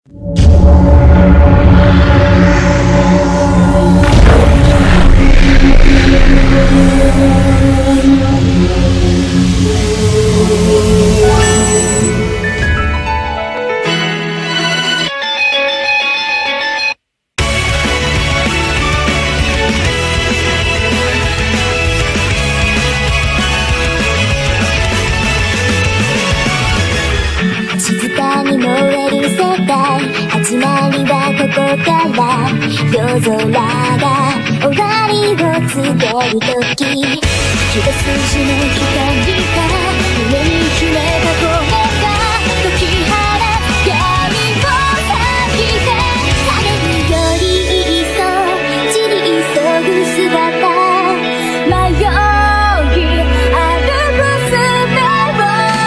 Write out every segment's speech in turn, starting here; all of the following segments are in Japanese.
静かに燃える世界、始まりはここから。夜空が終わりを告げるとき、一筋の光が胸に秘めた声が解き放つ闇を裂いて、影により一層散り急ぐ姿、迷いある娘を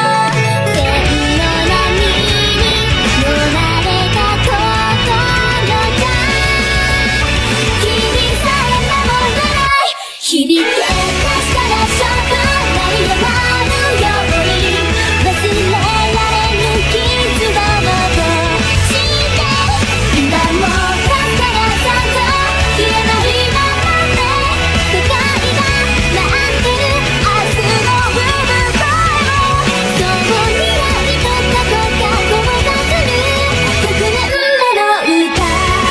響け出したらしょうがないよ、なるように忘れられぬ傷を残して今もだからさと消えないままで世界が待ってる明日の部分をそう未来と過去が交差する100年目の歌。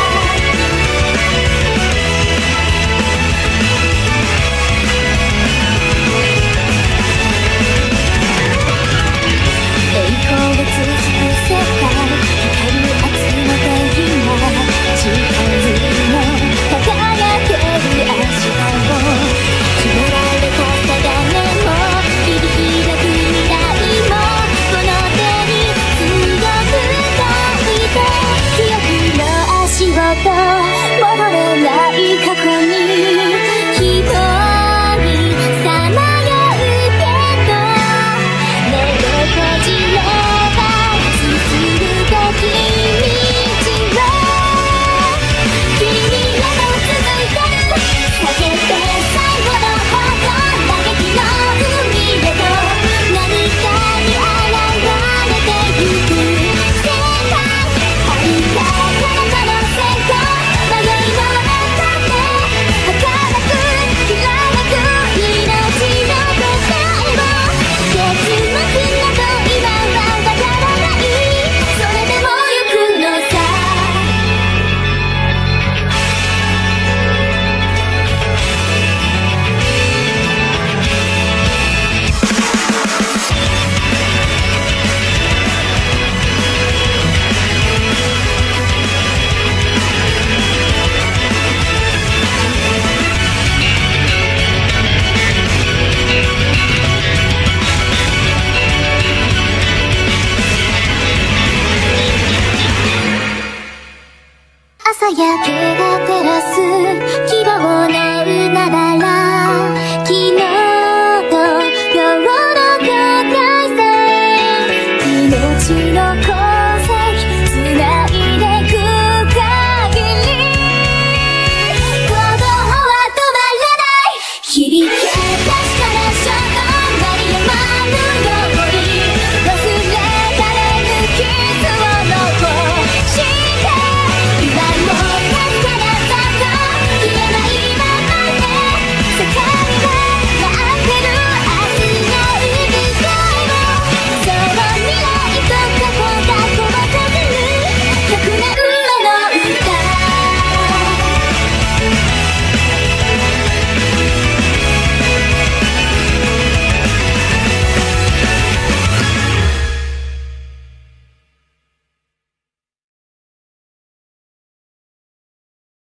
戻れない過去に一人さまようけど、目を閉じれば進むべき道を君へと続いてる。避けて最後の方向、嘆きの海へと何かに現れてゆく世界、遥か彼方の迷いの中で儚くきらめく命の答えを、結末など今はわからない、それでも行くのさ。朝焼けが照らす